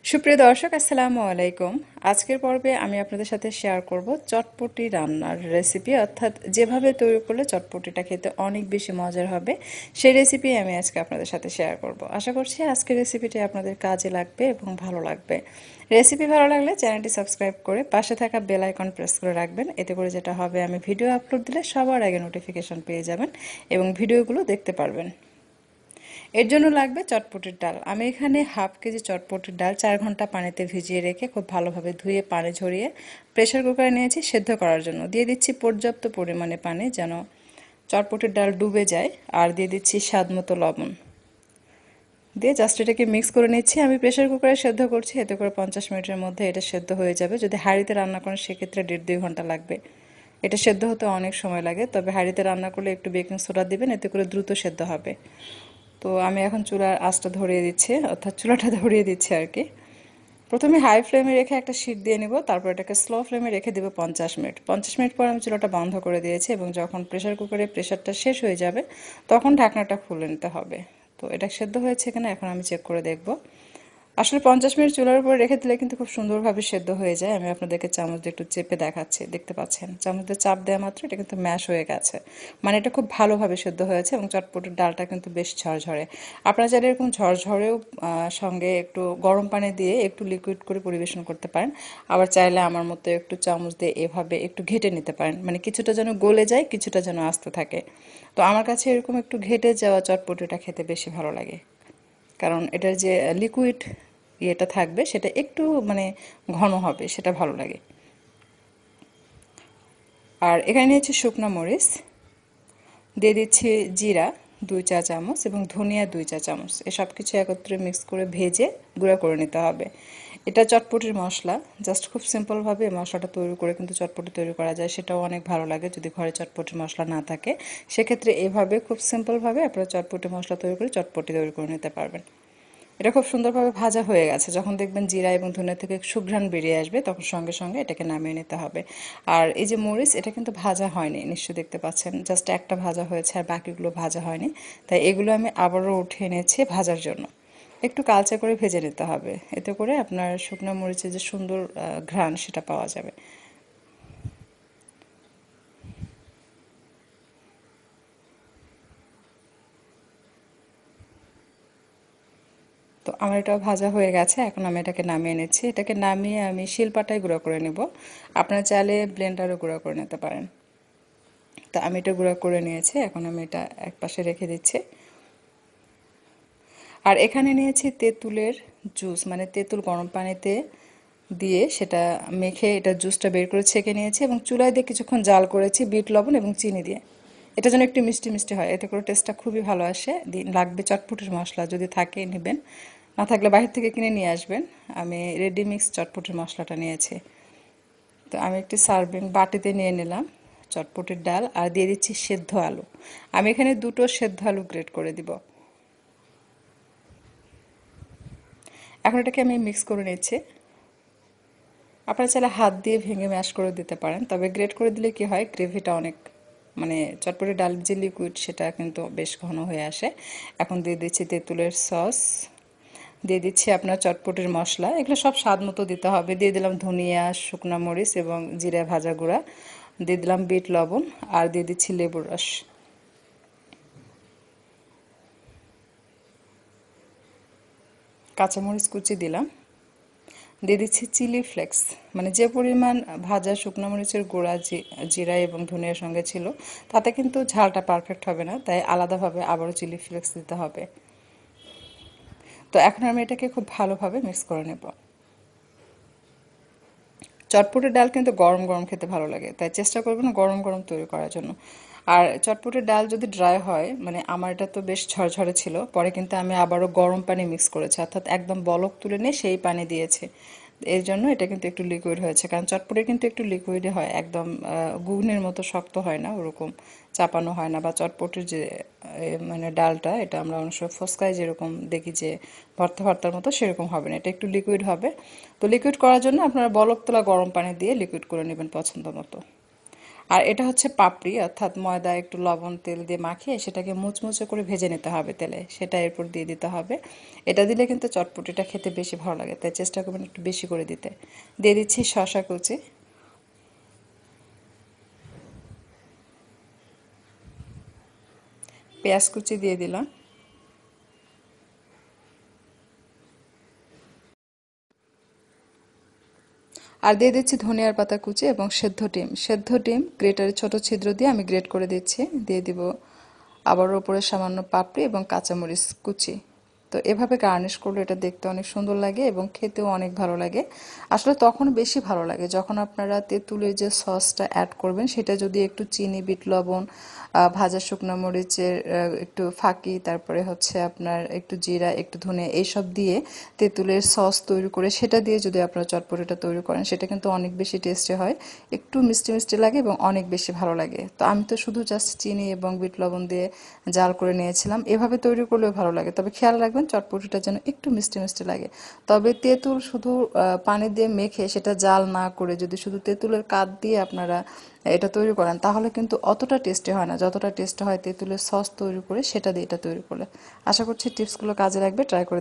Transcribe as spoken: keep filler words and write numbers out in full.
সুপ্রিয় দর্শক, আসসালামু আলাইকুম। আজকের পর্বে আমি আপনাদের সাথে শেয়ার করব চটপটি রান্নার রেসিপি, অর্থাৎ যেভাবে তৈরি করলে চটপটিটা খেতে অনেক বেশি মজার হবে সেই রেসিপি আমি আজকে আপনাদের সাথে শেয়ার করব। আশা করছি আজকের রেসিপিটি আপনাদের কাজে লাগবে এবং ভালো লাগবে। রেসিপি ভালো লাগলে চ্যানেলটি সাবস্ক্রাইব করে পাশে থাকা বেল আইকন প্রেস করে রাখবেন। এতে করে যেটা হবে, আমি ভিডিও আপলোড দিলে সবার আগে নোটিফিকেশন পেয়ে যাবেন এবং ভিডিওগুলো দেখতে পারবেন। এর জন্য লাগবে চটপটির ডাল। আমি এখানে হাফ কেজি চটপটির ডাল চার ঘন্টা পানিতে ভিজিয়ে রেখে খুব ভালোভাবে ধুয়ে পানি ঝরিয়ে প্রেসার কুকারে নিয়েছি সেদ্ধ করার জন্য। দিয়ে দিচ্ছি পর্যাপ্ত পরিমাণে পানি যেন চটপটির ডাল ডুবে যায়, আর দিয়ে দিচ্ছি স্বাদ মতো লবণ দিয়ে জাস্ট এটাকে মিক্স করে নিচ্ছি। আমি প্রেসার কুকারে সেদ্ধ করছি, এতে করে পঞ্চাশ মিনিটের মধ্যে এটা সেদ্ধ হয়ে যাবে। যদি হাঁড়িতে রান্না করেন সেক্ষেত্রে দেড় দুই ঘন্টা লাগবে। এটা সেদ্ধ হতে অনেক সময় লাগে, তবে হাঁড়িতে রান্না করলে একটু বেকিং সোডা দিবেন, এতে করে দ্রুত সেদ্ধ হবে। তো আমি এখন চুলার আঁচটা ধরিয়ে দিচ্ছি, অর্থাৎ চুলাটা ধরিয়ে দিচ্ছি আর কি। প্রথমে হাই ফ্লেমে রেখে একটা শিট দিয়ে নিব, তারপর এটাকে স্লো ফ্লেমে রেখে দেবো পঞ্চাশ মিনিট। পঞ্চাশ মিনিট পর আমি চুলাটা বন্ধ করে দিয়েছি এবং যখন প্রেসার কুকারে প্রেসারটা শেষ হয়ে যাবে তখন ঢাকনাটা খুলে নিতে হবে। তো এটা সেদ্ধ হয়েছে কিনা এখন আমি চেক করে দেখব। আসলে পঞ্চাশ মিনিট চুলার উপর রেখে দিলে কিন্তু খুব সুন্দরভাবে সেদ্ধ হয়ে যায়। আমি আপনাদেরকে চামচ দিয়ে একটু চেপে দেখাচ্ছি, দেখতে পাচ্ছেন চামচ দিয়ে চাপ দেওয়া মাত্র এটা কিন্তু ম্যাশ হয়ে গেছে, মানে এটা খুব ভালোভাবে সেদ্ধ হয়েছে এবং চটপটির ডালটা কিন্তু বেশ ঝরঝরে। আপনারা চাইলে এরকম ঝরঝরেও সঙ্গে একটু গরম পানি দিয়ে একটু লিকুইড করে পরিবেশন করতে পারেন। আবার চাইলে আমার মতো একটু চামচ দিয়ে এভাবে একটু ঘেটে নিতে পারেন, মানে কিছুটা যেন গলে যায়, কিছুটা যেন আস্তে থাকে। তো আমার কাছে এরকম একটু ঘেটে যাওয়া চটপটিটা খেতে বেশি ভালো লাগে, কারণ এটার যে লিকুইড ইয়েটা থাকবে সেটা একটু মানে ঘন হবে, সেটা ভালো লাগে। আর এখানে নিয়েছি শুকনো মরিচ, দিয়ে দিচ্ছি জিরা দুই চা চামচ এবং ধনিয়া দুই চা চামচ। এ সব কিছু একত্রে মিক্স করে ভেজে গুঁড়া করে নিতে হবে। এটা চটপটির মশলা, জাস্ট খুব সিম্পলভাবে মশলাটা তৈরি করে কিন্তু চটপটি তৈরি করা যায়, সেটাও অনেক ভালো লাগে। যদি ঘরে চটপটির মশলা না থাকে সেক্ষেত্রে এভাবে খুব সিম্পলভাবে আপনারা চটপটি মশলা তৈরি করে চটপটি তৈরি করে নিতে পারবেন। এটা খুব সুন্দরভাবে ভাজা হয়ে গেছে। যখন দেখবেন জিরা এবং ধনিয়া থেকে সুঘ্রাণ বেরিয়ে আসবে তখন সঙ্গে সঙ্গে এটাকে নামিয়ে নিতে হবে। আর এই যে মরিচ, এটা কিন্তু ভাজা হয়নি, নিশ্চয়ই দেখতে পাচ্ছেন জাস্ট একটা ভাজা হয়েছে আর বাকিগুলো ভাজা হয়নি। তাই এগুলো আমি আবারও উঠিয়ে নিয়েছি ভাজার জন্য। একটু কালচে করে ভেজে নিতে হবে, এতে করে আপনার শুকনো মরিচের যে সুন্দর ঘ্রাণ সেটা পাওয়া যাবে। তো আমার এটা ভাজা হয়ে গেছে, এখন আমি এটাকে নামিয়ে নিচ্ছি। এটাকে নামিয়ে আমি শিলপাটায় গুঁড়ো করে নেব। আপনারা চাইলে ব্লেন্ডারও গুঁড়ো করে নিতে পারেন। তো আমি এটা গুঁড়ো করে নিয়েছি, এখন আমি এটা এক পাশে রেখে দিচ্ছি। আর এখানে নিয়েছি তেঁতুলের জুস, মানে তেঁতুল গরম পানিতে দিয়ে সেটা মেখে এটা জুসটা বের করে ছেঁকে নিয়েছি এবং চুলায় দিয়ে কিছুক্ষণ জাল করেছি বিট লবণ এবং চিনি দিয়ে। এটা যেন একটু মিষ্টি মিষ্টি হয়, এতে করে টেস্টটা খুবই ভালো আসে। লাগবে চটপটির মশলা, যদি থাকে নেবেন, না থাকলে বাইরে থেকে কিনে নিয়ে আসবেন। আমি রেডি মিক্স চটপটির মশলাটা নিয়েছি। তো আমি একটি সার্ভিং বাটিতে নিয়ে নিলাম চটপটির ডাল আর দিয়ে দিচ্ছি সেদ্ধ আলু। আমি এখানে দুটো সেদ্ধ আলু গ্রেট করে দিব। এখন এটাকে আমি মিক্স করে নিচ্ছি। আপনারা চাইলে হাত দিয়ে ভেঙে ম্যাশ করে দিতে পারেন, তবে গ্রেট করে দিলে কি হয়, গ্রেভিটা অনেক মানে চটপটি ডাল যে লিকুইড সেটা কিন্তু বেশ ঘন হয়ে আসে। এখন দিয়ে দিচ্ছি তেঁতুলের সস, দিয়ে দিচ্ছি আপনার চটপটির মশলা, এগুলো সব স্বাদ মতো দিতে হবে। দিয়ে দিলাম ধনিয়া, শুকনা মরিচ এবং জিরা ভাজা গুঁড়া, দিয়ে দিলাম বিট লবণ আর দিয়ে দিচ্ছি লেবুর রস। কাঁচামরিচ কুচি দিলাম, দিয়ে দিচ্ছি চিলি ফ্লেক্স, মানে যে পরিমাণ ভাজা শুকনো মরিচের গুঁড়া জিরা এবং ধনিয়ার সঙ্গে ছিল তাতে কিন্তু ঝালটা পারফেক্ট হবে না, তাই আলাদাভাবে আবারও চিলি ফ্লেক্স দিতে হবে। তো এখন আমি এটাকে খুব ভালোভাবে মিক্স করে নেব। চটপটের ডাল কিন্তু গরম গরম খেতে ভালো লাগে, তাই চেষ্টা করবেন গরম গরম তৈরি করার জন্য। আর চটপটের ডাল যদি ড্রাই হয়, মানে আমার এটা তো বেশ ঝরঝরে ছিল, পরে কিন্তু আমি আবারও গরম পানি মিক্স করেছি, অর্থাৎ একদম বলক তুলে নিয়ে সেই পানি দিয়েছে। এর জন্য এটা কিন্তু একটু লিকুইড হয়েছে, কারণ চটপটে কিন্তু একটু লিকুইডে হয়, একদম ঘুগনির মতো শক্ত হয় না, ওরকম চাপানো হয় না। বা চটপটির যে মানে ডালটা, এটা আমরা অনেক সময় ফুচকায় যেরকম দেখি যে ভর্তা ভর্তার মতো, সেরকম হবে না, এটা একটু লিকুইড হবে। তো লিকুইড করার জন্য আপনারা বলক তোলা গরম পানি দিয়ে লিকুইড করে নেবেন পছন্দ মতো। আর এটা হচ্ছে পাপড়ি, অর্থাৎ ময়দা একটু লবণ তেল দিয়ে মাখিয়ে সেটাকে মুচমুচে করে ভেজে নিতে হবে তেলে, সেটা এরপর দিয়ে দিতে হবে। এটা দিলে কিন্তু চটপটিটা খেতে বেশি ভালো লাগে, তাই চেষ্টা করবেন একটু বেশি করে দিতে। দিয়ে দিচ্ছি শসা কুচি, পেঁয়াজ কুচি দিয়ে দিলাম, আর দিয়ে দিচ্ছি ধনিয়ার পাতা কুচি এবং সেদ্ধ ডিম। সেদ্ধ ডিম গ্রেটারের ছোট ছিদ্র দিয়ে আমি গ্রেট করে দিচ্ছি। দিয়ে দিব আবার ওপরে সামান্য পাপড়ি এবং কাঁচামরিচ কুচি। তো এভাবে গার্নিশ করলে এটা দেখতে অনেক সুন্দর লাগে এবং খেতেও অনেক ভালো লাগে। আসলে তখন বেশি ভালো লাগে যখন আপনারা তেঁতুলের যে সসটা অ্যাড করবেন সেটা যদি একটু চিনি, বিট লবণ, ভাজা শুকনো মরিচের একটু ফাঁকি, তারপরে হচ্ছে আপনার একটু জিরা, একটু ধনে, এইসব দিয়ে তেঁতুলের সস তৈরি করে সেটা দিয়ে যদি আপনারা চটপটিটা তৈরি করেন সেটা কিন্তু অনেক বেশি টেস্টি হয়, একটু মিষ্টি মিষ্টি লাগে এবং অনেক বেশি ভালো লাগে। তো আমি তো শুধু জাস্ট চিনি এবং বিট লবণ দিয়ে জাল করে নিয়েছিলাম, এভাবে তৈরি করলেও ভালো লাগে, তবে খেয়াল রাখবেন চটপটিটা যেন একটু মিষ্টি মিষ্টি লাগে। তবে তেঁতুল শুধু পানি দিয়ে মেখে সেটা জাল না করে যদি শুধু তেঁতুলের কাঠ দিয়ে আপনারা এটা তৈরি করেন তাহলে কিন্তু অতটা টেস্টি হয় না যতটা টেস্টি হয় তেঁতুলের সস তৈরি করে সেটা দিয়ে এটা তৈরি করলে। আশা করছি টিপসগুলো কাজে লাগবে, ট্রাই করে